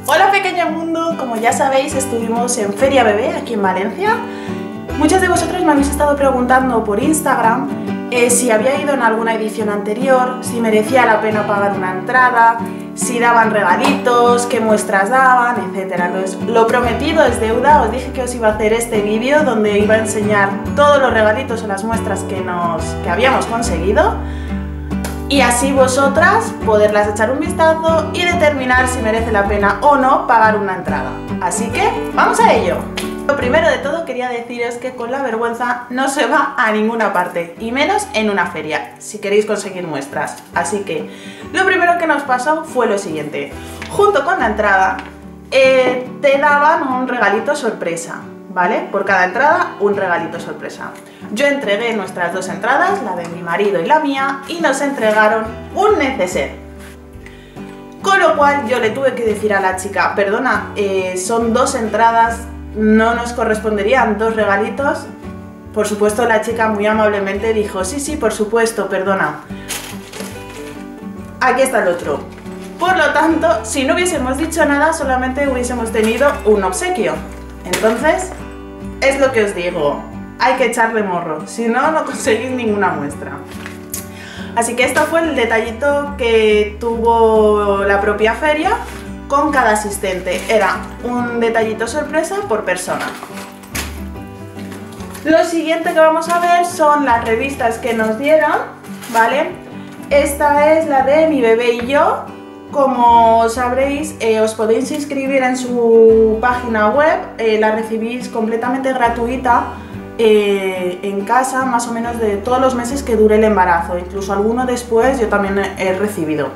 Hola pequeño mundo, como ya sabéis estuvimos en Feria Bebé aquí en Valencia. Muchos de vosotros me habéis estado preguntando por Instagram si había ido en alguna edición anterior, si merecía la pena pagar una entrada, si daban regalitos, qué muestras daban, etc. Entonces, lo prometido es deuda, os dije que os iba a hacer este vídeo donde iba a enseñar todos los regalitos o las muestras que habíamos conseguido y así vosotras poderlas echar un vistazo y determinar si merece la pena o no pagar una entrada. Así que, ¡vamos a ello! Lo primero de todo quería deciros que con la vergüenza no se va a ninguna parte, y menos en una feria, si queréis conseguir muestras. Así que lo primero que nos pasó fue lo siguiente. Junto con la entrada te daban un regalito sorpresa, ¿vale? Por cada entrada un regalito sorpresa. Yo entregué nuestras dos entradas, la de mi marido y la mía, y nos entregaron un neceser. Con lo cual yo le tuve que decir a la chica, perdona, son dos entradas, no nos corresponderían dos regalitos. Por supuesto la chica muy amablemente dijo, sí, por supuesto, perdona, aquí está el otro. Por lo tanto, si no hubiésemos dicho nada, solamente hubiésemos tenido un obsequio. Entonces, es lo que os digo, hay que echarle morro, si no, no conseguís ninguna muestra. Así que esto fue el detallito que tuvo la propia feria con cada asistente. Era un detallito sorpresa por persona. Lo siguiente que vamos a ver son las revistas que nos dieron, ¿vale? Esta es la de Mi Bebé y Yo. Como sabréis, os podéis inscribir en su página web, la recibís completamente gratuita en casa, más o menos de todos los meses que dure el embarazo, incluso alguno después yo también he recibido.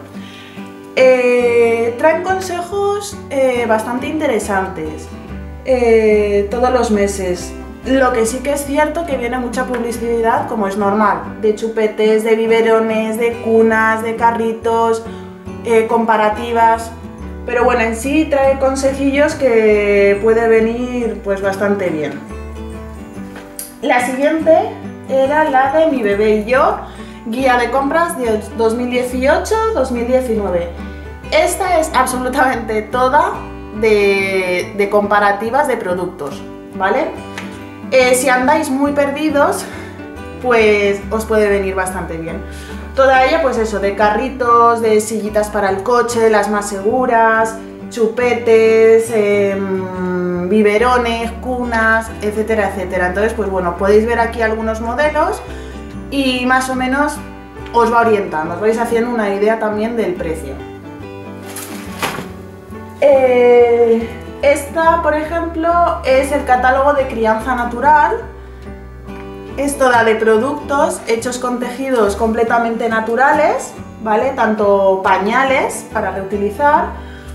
Traen consejos bastante interesantes todos los meses. Lo que sí que es cierto que viene mucha publicidad, como es normal, de chupetes, de biberones, de cunas, de carritos, comparativas, pero bueno, en sí trae consejillos que puede venir pues bastante bien. La siguiente era la de Mi Bebé y Yo, guía de compras de 2018-2019. Esta es absolutamente toda de comparativas de productos, ¿vale? Si andáis muy perdidos, pues os puede venir bastante bien. Toda ella, pues eso, de carritos, de sillitas para el coche, las más seguras, chupetes, biberones, cunas, etcétera, etcétera. Entonces, pues bueno, podéis ver aquí algunos modelos y más o menos os va orientando, os vais haciendo una idea también del precio. Esta, por ejemplo, es el catálogo de crianza natural. Es toda de productos hechos con tejidos completamente naturales, ¿vale? Tanto pañales para reutilizar,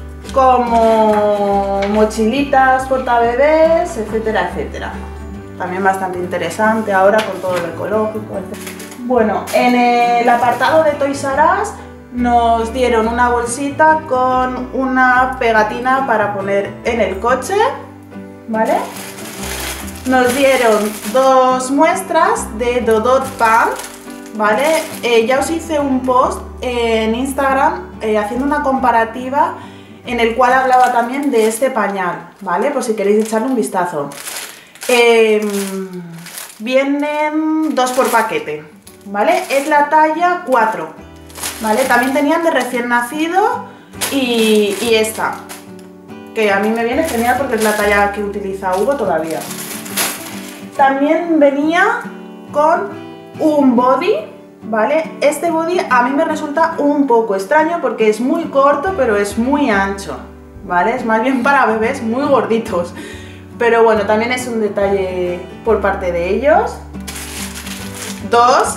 como mochilitas, portabebés, etcétera, etcétera. También bastante interesante ahora con todo lo ecológico, etc. Bueno, en el apartado de Toys R Us nos dieron una bolsita con una pegatina para poner en el coche, ¿vale? Nos dieron dos muestras de Dodot Pant, ¿vale? Ya os hice un post en Instagram haciendo una comparativa en el cual hablaba también de este pañal, ¿vale? Por si queréis echarle un vistazo. Vienen dos por paquete, ¿vale? Es la talla 4, ¿vale? También tenían de recién nacido y esta, que a mí me viene genial porque es la talla que utiliza Hugo todavía. También venía con un body, ¿vale? Este body a mí me resulta un poco extraño porque es muy corto pero es muy ancho, ¿vale? Es más bien para bebés muy gorditos. Pero bueno, también es un detalle por parte de ellos. Dos.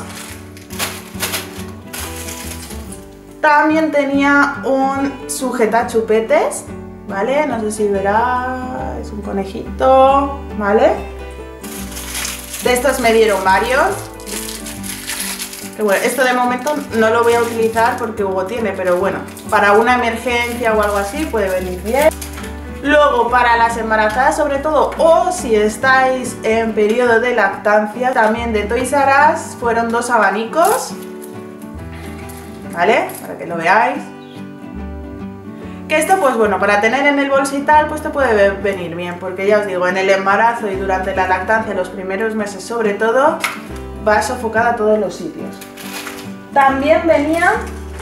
También tenía un sujetachupetes, ¿vale? No sé si verá, es un conejito, ¿vale? De estos me dieron varios. Que bueno, esto de momento no lo voy a utilizar porque Hugo tiene, pero bueno, para una emergencia o algo así puede venir bien. Luego, para las embarazadas sobre todo, o si estáis en periodo de lactancia, también de Toys R Us fueron dos abanicos, ¿vale? Para que lo veáis. Que esto, pues bueno, para tener en el bolso y tal, pues te puede venir bien, porque ya os digo, en el embarazo y durante la lactancia, los primeros meses sobre todo, va a sofocar a todos los sitios. También venía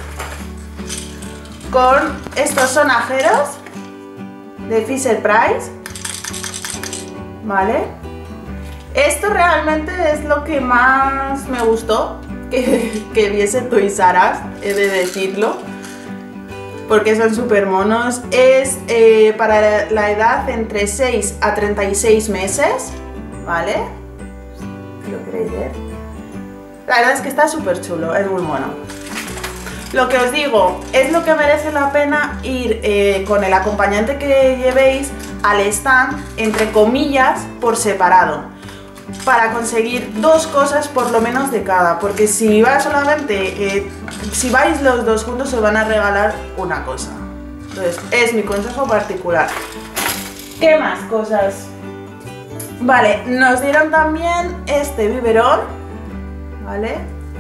con estos sonajeros de Fisher Price, ¿vale? Esto realmente es lo que más me gustó que viese Toys R Us, he de decirlo, porque son súper monos. Es para la edad entre 6 a 36 meses, ¿vale? ¿Lo queréis ver? La verdad es que está súper chulo, es muy mono. Lo que os digo, es lo que merece la pena ir con el acompañante que llevéis al stand, entre comillas, por separado, para conseguir dos cosas por lo menos de cada, porque si vais solamente, si vais los dos juntos os van a regalar una cosa. Entonces, es mi consejo particular. ¿Qué más cosas? Vale, nos dieron también este biberón, ¿vale?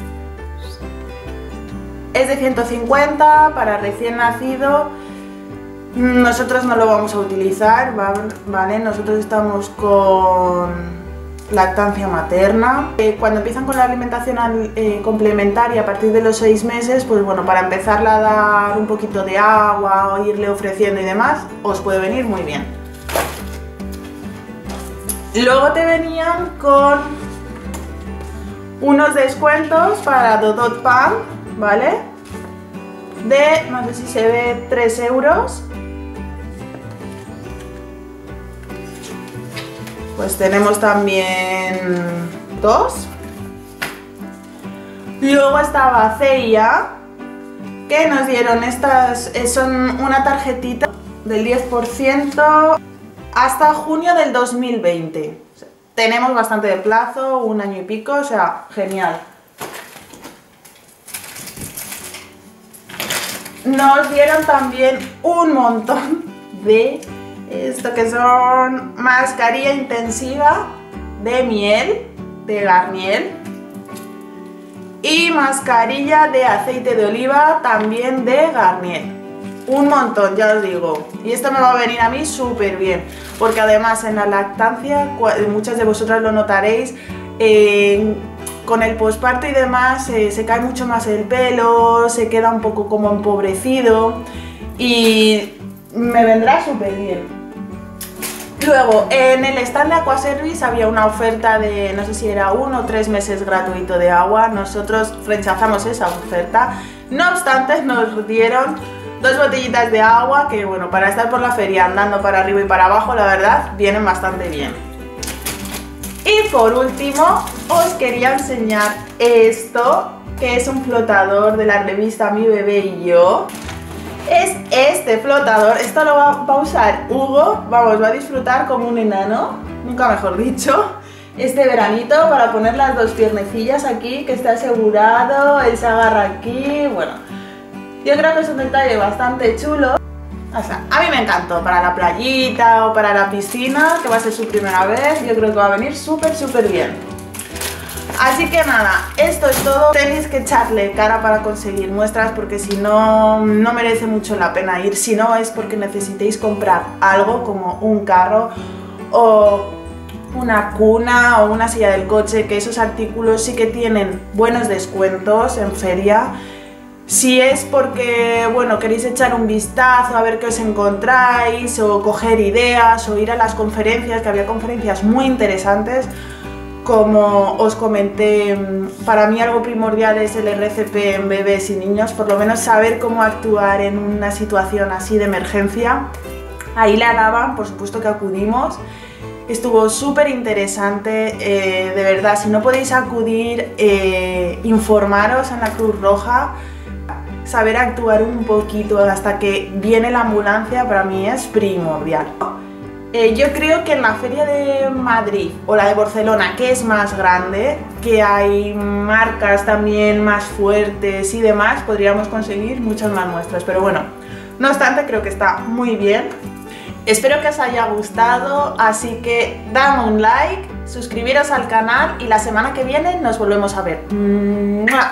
Es de 150 para recién nacido. Nosotros no lo vamos a utilizar, ¿vale? Nosotros estamos con lactancia materna. Cuando empiezan con la alimentación complementaria a partir de los 6 meses, pues bueno, para empezarle a dar un poquito de agua o irle ofreciendo y demás, os puede venir muy bien. Luego te venían con unos descuentos para Dodot Pan, ¿vale? De, no sé si se ve, 3 euros. Pues tenemos también 2. Luego estaba CIA, que nos dieron estas, son una tarjetita del 10% hasta junio del 2020. O sea, tenemos bastante de plazo, 1 año y pico, o sea, genial. Nos dieron también un montón de esto que son mascarilla intensiva de miel, de Garnier, y mascarilla de aceite de oliva también de Garnier. Un montón, ya os digo. Y esto me va a venir a mí súper bien, porque además en la lactancia, muchas de vosotras lo notaréis, con el posparto y demás se cae mucho más el pelo, se queda un poco como empobrecido y me vendrá súper bien. Luego, en el stand de Aquaservice había una oferta de, no sé si era 1 o 3 meses gratuito de agua. Nosotros rechazamos esa oferta. No obstante, nos dieron 2 botellitas de agua que, bueno, para estar por la feria andando para arriba y para abajo, la verdad, vienen bastante bien. Y por último, os quería enseñar esto, que es un flotador de la revista Mi Bebé y Yo. Es este flotador, esto lo va a usar Hugo, vamos, va a disfrutar como un enano, nunca mejor dicho, este veranito, para poner las 2 piernecillas aquí, que esté asegurado, él se agarra aquí, bueno, yo creo que es un detalle bastante chulo. O sea, a mí me encantó, para la playita o para la piscina, que va a ser su primera vez, yo creo que va a venir súper bien. Así que nada, esto es todo. Tenéis que echarle cara para conseguir muestras, porque si no, no merece mucho la pena ir. Si no, es porque necesitéis comprar algo como un carro o una cuna o una silla del coche, que esos artículos sí que tienen buenos descuentos en feria. Si es porque, bueno, queréis echar un vistazo a ver qué os encontráis, o coger ideas, o ir a las conferencias, que había conferencias muy interesantes. Como os comenté, para mí algo primordial es el RCP en bebés y niños, por lo menos saber cómo actuar en una situación así de emergencia. Ahí la daban, por supuesto que acudimos, estuvo súper interesante, de verdad, si no podéis acudir, informaros en la Cruz Roja, saber actuar un poquito hasta que viene la ambulancia para mí es primordial. Yo creo que en la feria de Madrid o la de Barcelona, que es más grande, que hay marcas también más fuertes y demás, podríamos conseguir muchas más muestras, pero bueno, no obstante creo que está muy bien. Espero que os haya gustado, así que dame un like, suscribiros al canal y la semana que viene nos volvemos a ver. ¡Mua!